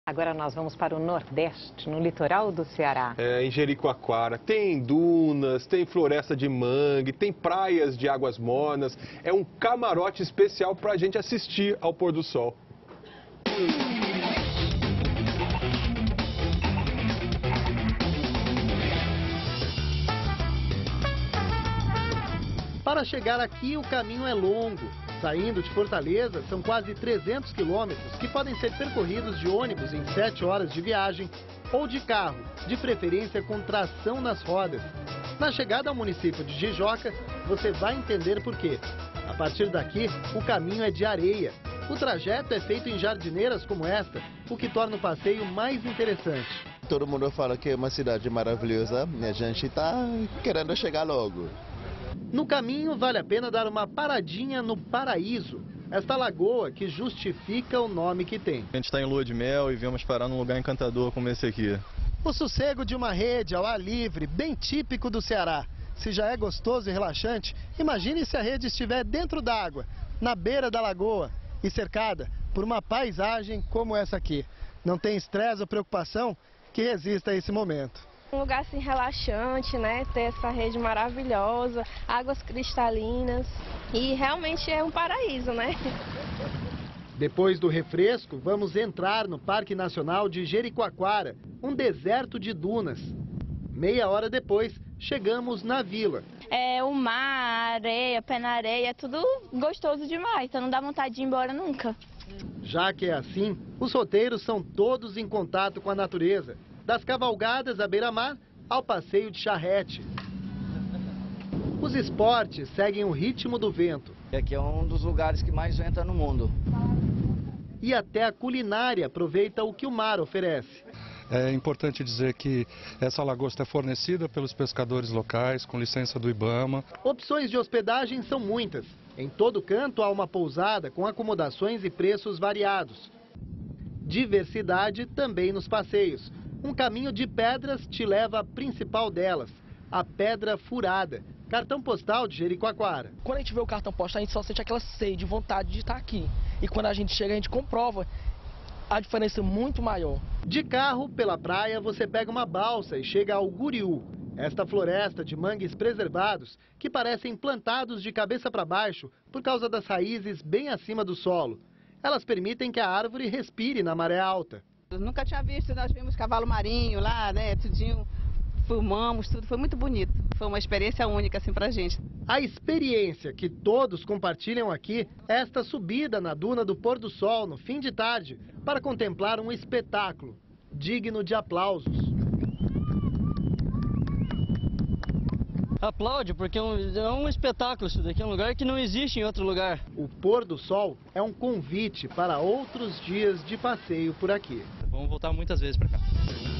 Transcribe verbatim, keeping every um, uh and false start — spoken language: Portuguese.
Agora nós vamos para o Nordeste, no litoral do Ceará. É, em Jericoacoara. Tem dunas, tem floresta de mangue, tem praias de águas mornas. É um camarote especial para a gente assistir ao pôr do sol. Para chegar aqui, o caminho é longo. Saindo de Fortaleza, são quase trezentos quilômetros que podem ser percorridos de ônibus em sete horas de viagem ou de carro, de preferência com tração nas rodas. Na chegada ao município de Jijoca, você vai entender por quê. A partir daqui, o caminho é de areia. O trajeto é feito em jardineiras como esta, o que torna o passeio mais interessante. Todo mundo fala que é uma cidade maravilhosa e a gente está querendo chegar logo. No caminho, vale a pena dar uma paradinha no Paraíso, esta lagoa que justifica o nome que tem. A gente está em lua de mel e viemos parar num lugar encantador como esse aqui. O sossego de uma rede ao ar livre, bem típico do Ceará. Se já é gostoso e relaxante, imagine se a rede estiver dentro d'água, na beira da lagoa e cercada por uma paisagem como essa aqui. Não tem estresse ou preocupação que resista a esse momento. Um lugar assim relaxante, né? Ter essa rede maravilhosa, águas cristalinas e realmente é um paraíso, né? Depois do refresco, vamos entrar no Parque Nacional de Jericoacoara, um deserto de dunas. Meia hora depois, chegamos na vila. É o mar, areia, pé na areia, é tudo gostoso demais, então não dá vontade de ir embora nunca. Já que é assim, os roteiros são todos em contato com a natureza. Das cavalgadas à beira-mar ao passeio de charrete. Os esportes seguem o ritmo do vento. Aqui é um dos lugares que mais venta no mundo. E até a culinária aproveita o que o mar oferece. É importante dizer que essa lagosta é fornecida pelos pescadores locais, com licença do IBAMA. Opções de hospedagem são muitas. Em todo canto há uma pousada com acomodações e preços variados. Diversidade também nos passeios. Um caminho de pedras te leva à principal delas, a Pedra Furada, cartão postal de Jericoacoara. Quando a gente vê o cartão postal, a gente só sente aquela sede, vontade de estar aqui. E quando a gente chega, a gente comprova a diferença muito maior. De carro, pela praia, você pega uma balsa e chega ao Guriú. Esta floresta de mangues preservados, que parecem plantados de cabeça para baixo por causa das raízes bem acima do solo. Elas permitem que a árvore respire na maré alta. Eu nunca tinha visto, nós vimos cavalo marinho lá, né, tudinho, filmamos, tudo, foi muito bonito. Foi uma experiência única, assim, pra gente. A experiência que todos compartilham aqui é esta subida na duna do pôr do sol no fim de tarde para contemplar um espetáculo digno de aplausos. Aplaude, porque é um, é um espetáculo isso daqui, é um lugar que não existe em outro lugar. O pôr do sol é um convite para outros dias de passeio por aqui. Vamos voltar muitas vezes para cá.